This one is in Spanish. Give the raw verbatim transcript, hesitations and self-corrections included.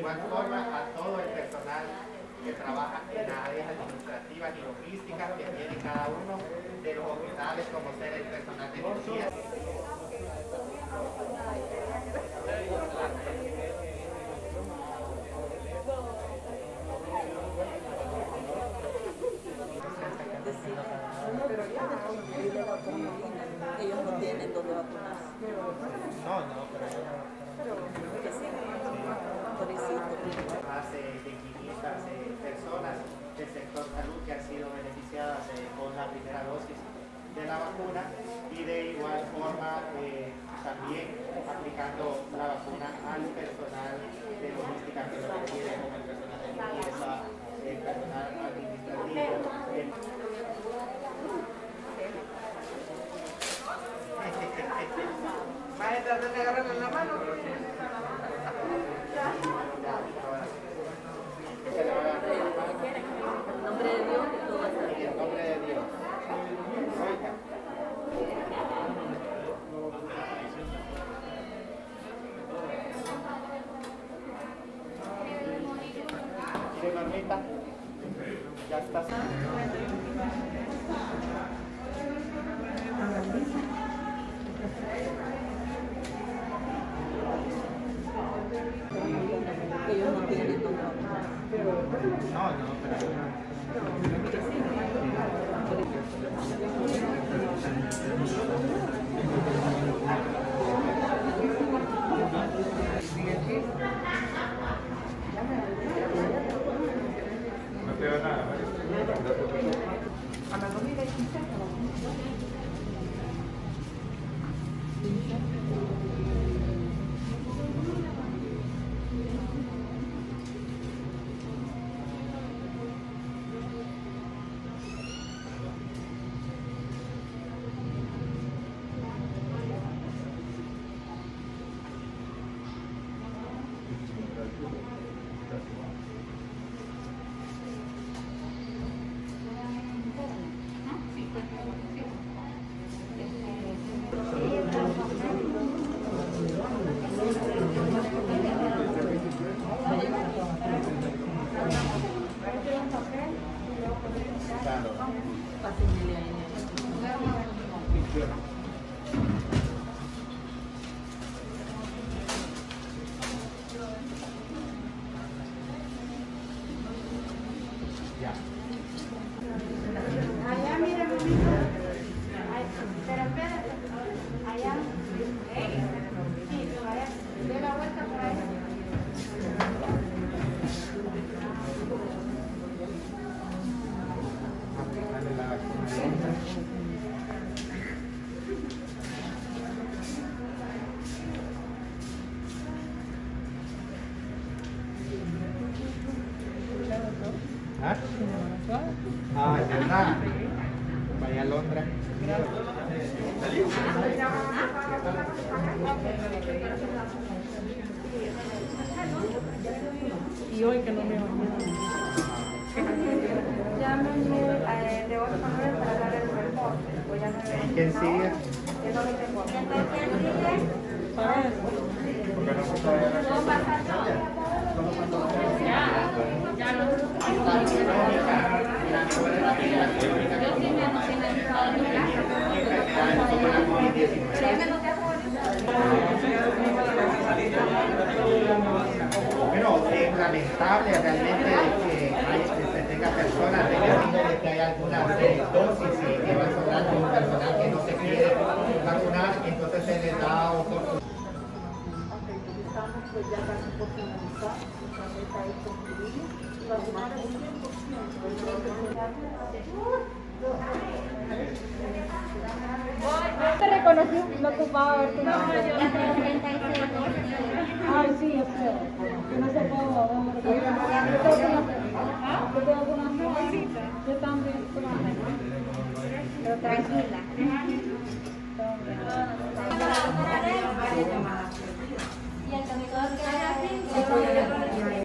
igual forma a todo el personal que trabaja en las áreas administrativas y logísticas que tiene cada uno de los hospitales, como ser el personal de energía. Ellos no tienen donde vacunarse. No, no, pero yo no. Que sí, pobrecito. Más eh, de quinientas eh, personas del sector salud que han sido beneficiadas eh, con la primera dosis de la vacuna y de igual forma eh, también aplicando la vacuna al personal de logística que lo requiere, como el personal de limpieza, el personal administrativo. El... Maestra, ¿te agarran en la mano? En nombre de Dios, todo va a estar bien. En nombre de Dios. Oiga. ¿Quiere mamita? Ya está. Ellos no tienen donde vacunarse. No, no, pero... No te veo nada, María. Pásenmele ahí. Ya. Allá, mira, mamita. Ay, pero espérate. Allá. Sí, vaya. Dé la vuelta por ahí. Dale la vacuna. ¿Ah? Ah, es verdad. Vaya a Londres. Y hoy que no me bañé. Llámenme eh, de ocho a nueve para dar el reporte. Voy a nueve. ¿Quién sigue? Es lo que tengo. Para eso. Porque no se sabe la ¿Todo pasa todo? Ya, ya lo Bueno, es lamentable realmente de que, hay, que se tenga personas requiriendo de que hay algunas eh, dosis y que va sobrando un personal que no se quiere vacunar, entonces se les da oportunidad. Estamos pues ya casi por finalizar, nuestra meta es concluir y vacunar al cien por ciento. Te reconocí, no ocupaba ver tu nombre. Ay, sí, yo sé. Yo no sé cómo. Yo tengo algunas cositas. Yo también. Pero tranquila.